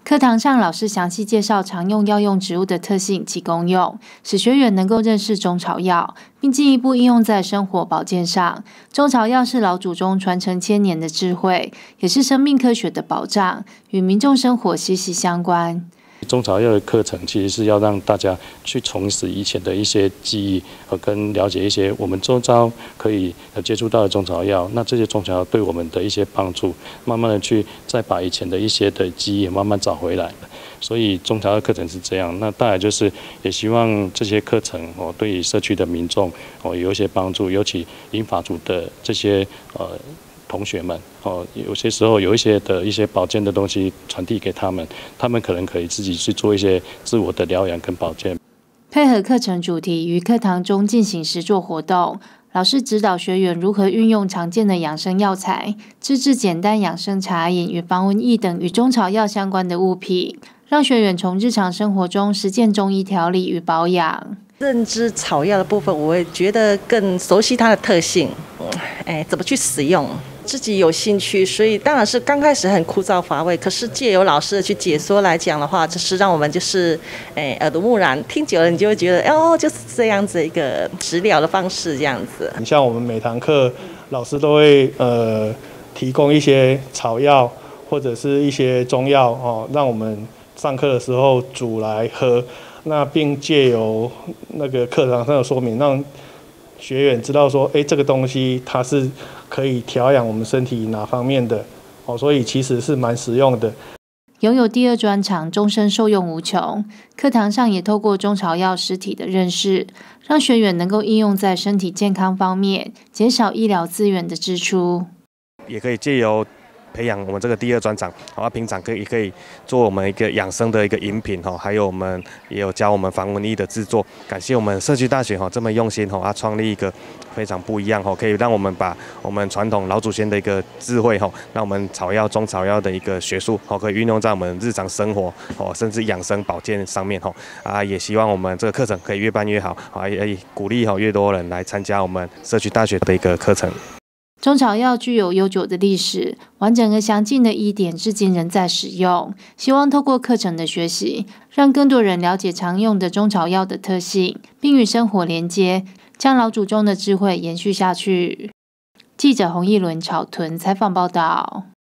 课堂上，老师详细介绍常用药用植物的特性及功用，使学员能够认识中草药，并进一步应用在生活保健上。中草药是老祖宗传承千年的智慧，也是生命科学的保障，与民众生活息息相关。 中草药的课程其实是要让大家去重拾以前的一些记忆，跟了解一些我们周遭可以接触到的中草药。那这些中草药对我们的一些帮助，慢慢的去再把以前的一些的记忆慢慢找回来。所以中草药课程是这样。那当然就是也希望这些课程对于社区的民众有一些帮助，尤其银发族的这些同学们有些时候有一些保健的东西传递给他们，他们可能可以自己去做一些自我的疗养跟保健。 配合课程主题，于课堂中进行实作活动，老师指导学员如何运用常见的养生药材，自制简单养生茶饮与防蚊液等与中草药相关的物品，让学员从日常生活中实践中医调理与保养。 认知草药的部分，我会觉得更熟悉它的特性，怎么去使用，自己有兴趣，所以当然是刚开始很枯燥乏味，可是借由老师的去解说来讲的话，就是让我们就是耳濡目染，听久了你就会觉得就是这样子一个食疗的方式这样子。 你像我们每堂课老师都会提供一些草药或者是一些中药让我们上课的时候煮来喝。那并借由那个课堂上的说明，让学员知道说，这个东西它是可以调养我们身体哪方面的，所以其实是蛮实用的。 拥有第二专长，终身受用无穷。课堂上也透过中草药实体的认识，让学员能够应用在身体健康方面，减少医疗资源的支出。 也可以借由培养我们这个第二专长，平常也可以做我们一个养生的一个饮品，还有我们也有教我们防蚊液的制作。感谢我们社区大学这么用心，创立一个非常不一样，可以让我们把我们传统老祖先的一个智慧，让我们中草药的一个学术，可以运用在我们日常生活，甚至养生保健上面，也希望我们这个课程可以越办越好，也鼓励越多人来参加我们社区大学的一个课程。 中草药具有悠久的历史，完整而详尽的医典至今仍在使用。希望透过课程的学习，让更多人了解常用的中草药的特性，并与生活连接，将老祖宗的智慧延续下去。记者洪义伦草屯采访报道。